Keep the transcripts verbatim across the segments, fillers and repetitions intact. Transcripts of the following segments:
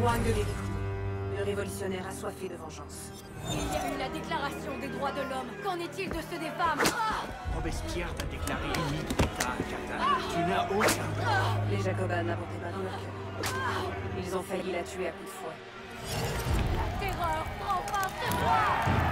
s'éloigne de l'élite. Le révolutionnaire assoiffé de vengeance. Il y a eu la déclaration des droits de l'homme. Qu'en est-il de ceux des femmes? Ah! Robespierre t'a déclaré ennemi d'État, Carta. Tu n'as aucun droit. Les Jacobins n'avantaient pas dans leur cœur. Ils ont failli la tuer à coups de fouet. La terreur prend part de moi!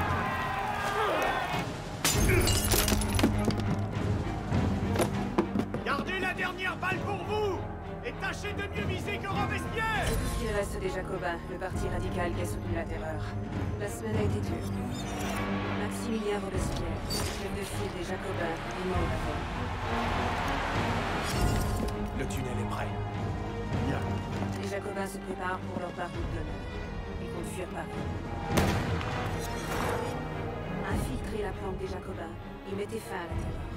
Gardez la dernière balle pour vous! Et tâchez de mieux viser que Robespierre! C'est tout ce qu'il reste des Jacobins, le parti radical qui a soutenu la terreur. La semaine a été dure. Maximilien Robespierre, chef de file des Jacobins, est mort la veille. Le tunnel est prêt. Bien. Les Jacobins se préparent pour leur baroud d'honneur. Ils comptent fuir Paris. Infiltrer la planque des Jacobins, ils mettaient fin à la terreur.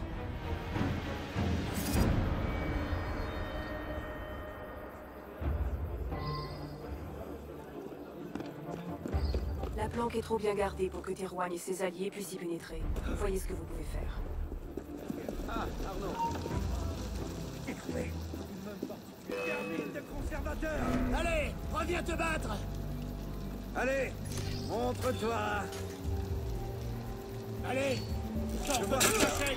La planque est trop bien gardée pour que Théroigne et ses alliés puissent y pénétrer. Voyez ce que vous pouvez faire. Ah, Arnaud. J'ai trouvé. Termine de conservateur. Allez, reviens te battre. Allez, montre-toi. Allez, sors de la cachette.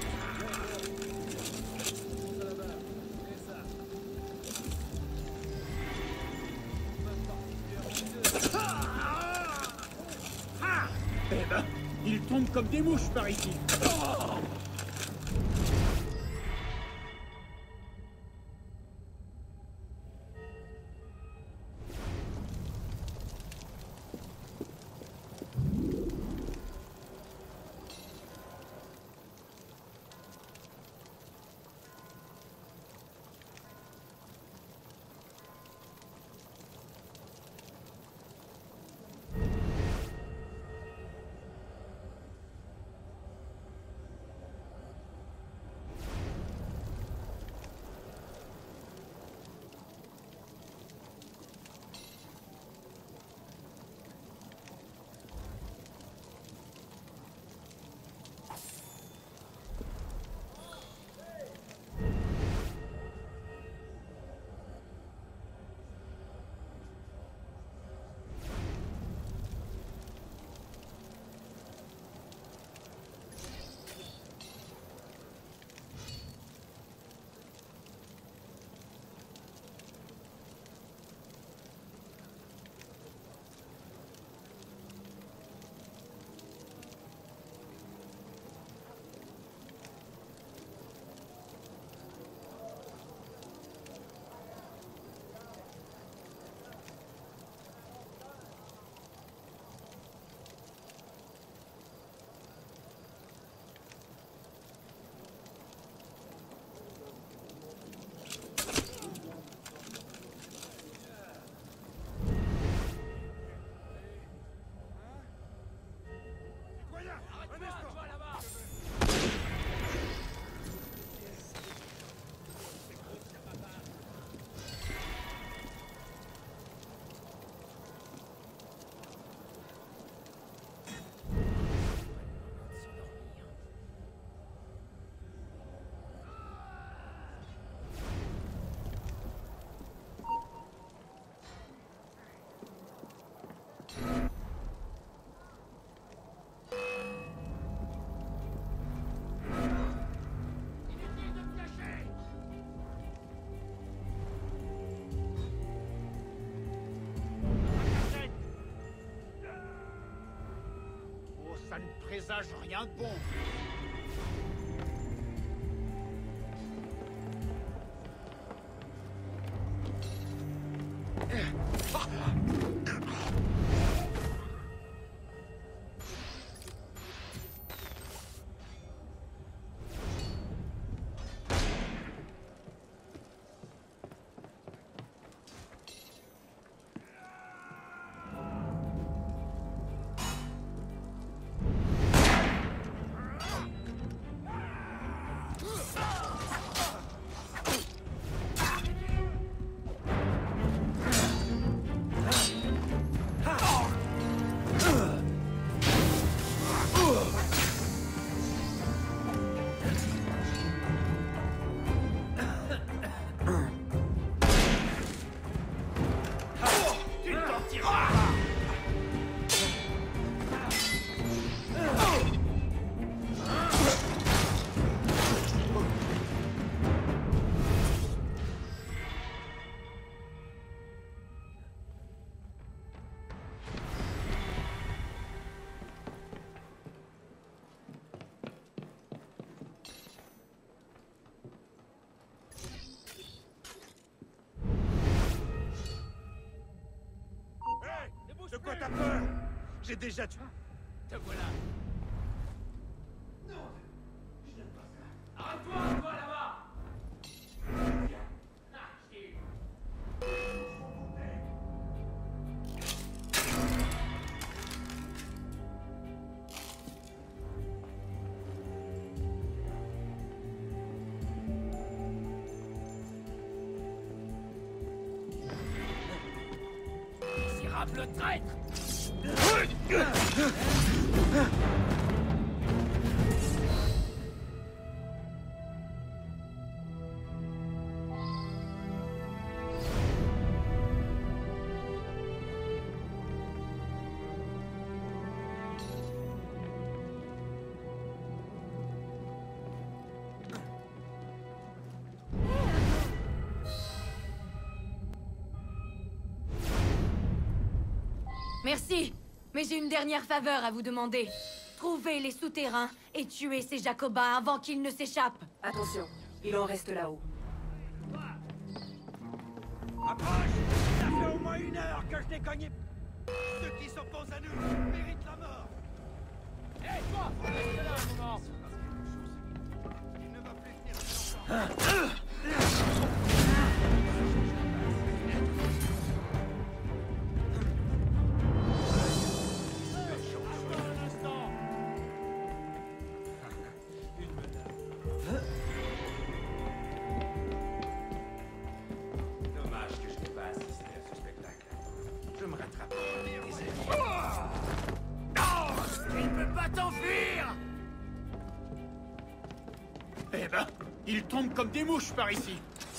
Eh ben, ils tombent comme des mouches par ici. Oh! Ça ne présage rien de bon. J'ai déjà tué... Te voilà. Non, je n'aime pas ça. Arrête-toi, toi là-bas. Ah, je t'ai eu. Misérable traître. Merci, mais j'ai une dernière faveur à vous demander. Trouvez les souterrains et tuez ces Jacobins avant qu'ils ne s'échappent. Attention, il en reste là-haut. Approche! Ça fait au moins une heure que je l'ai cogné. Ceux qui s'opposent à nous méritent la mort. Hé, hey, toi, reste là un moment. Il ne va plus tenir plus longtemps. Eh ben, ils tombent comme des mouches par ici.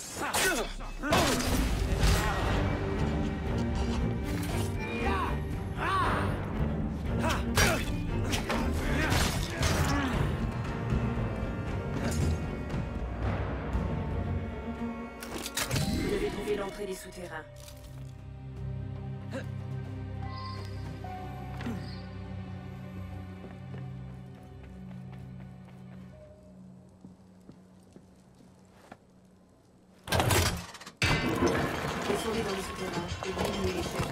Vous devez trouver l'entrée des souterrains. Descendez dans les souterrains et diminuez l'échelle.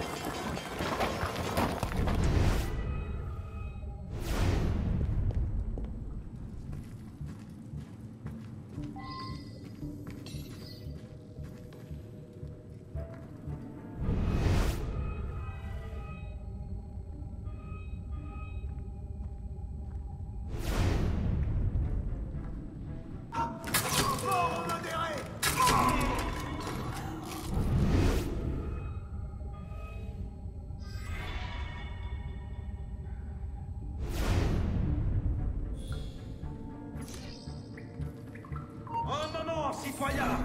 Citoyen!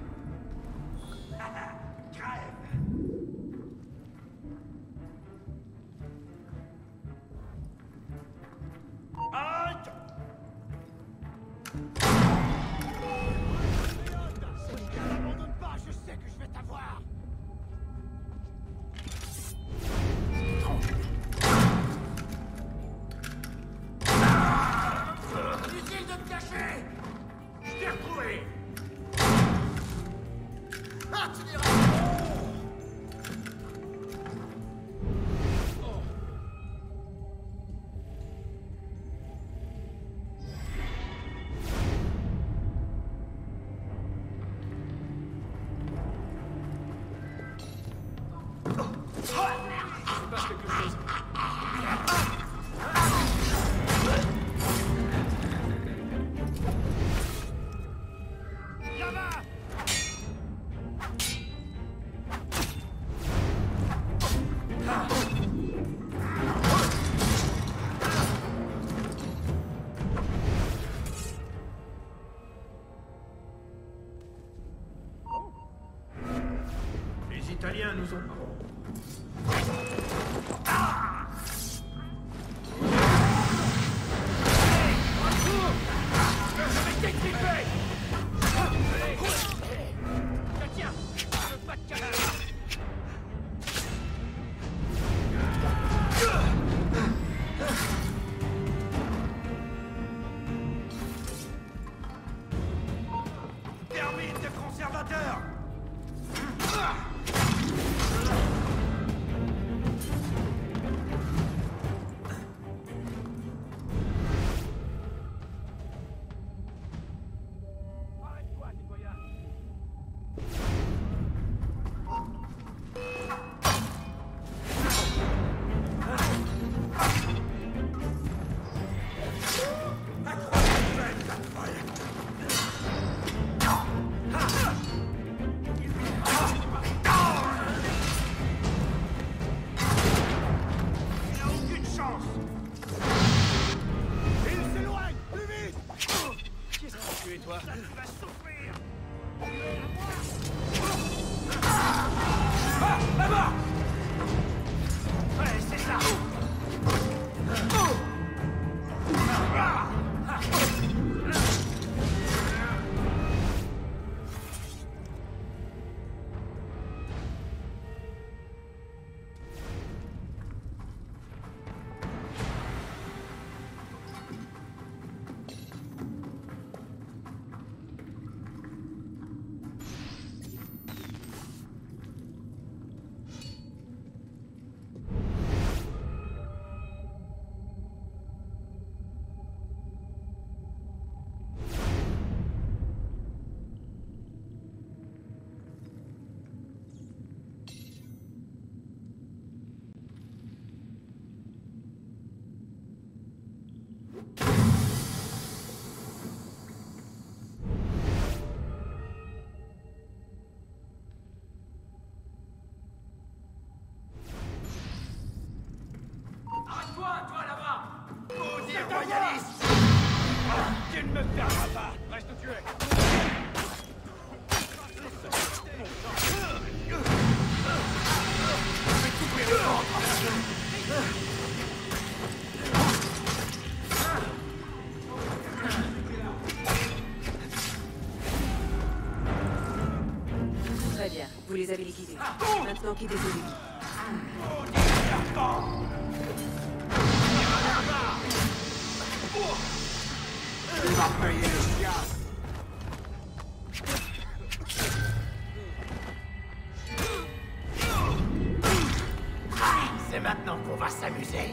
Crève! Halte! N'abandonne pas, je sais que je vais t'avoir! Inutile de te cacher! Je t'ai retrouvé! Ah, tu diras... Oh. Il passe quelque chose. Là-bas! Les Italiens nous ont... Ah! Tu vas souffrir. Ah, là-bas! Ouais, c'est ça. Arrête-toi, toi là-bas! Maudit royaliste. Tu ne me perdras pas. Reste où tu es. Très bien, vous les avez liquidés. Maintenant, quittez ce lieu. Maudit serpent. Tu vas payer le chien! C'est maintenant qu'on va s'amuser.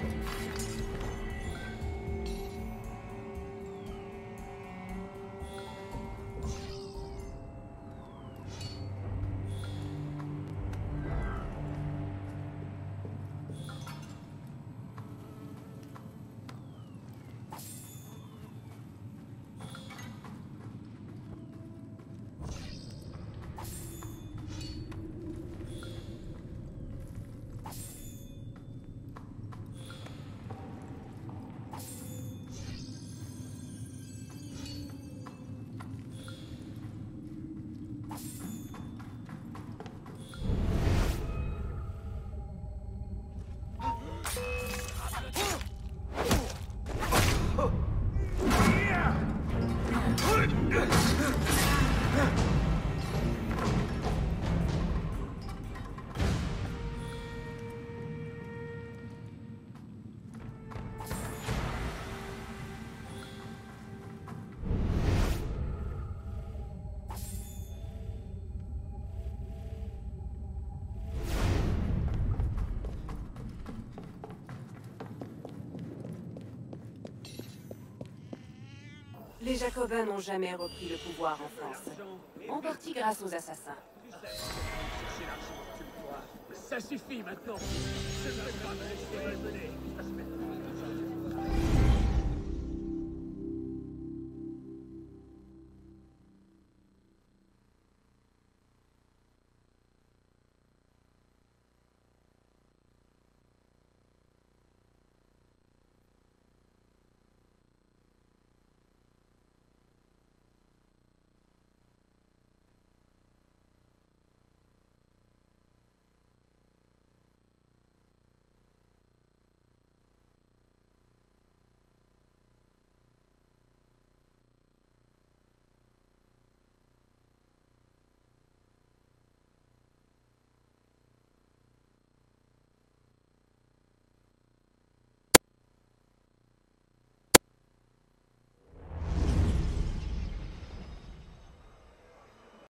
Les Jacobins n'ont jamais repris le pouvoir en France. En partie grâce aux assassins. Ça suffit maintenant. Je ne vais pas me laisser mener.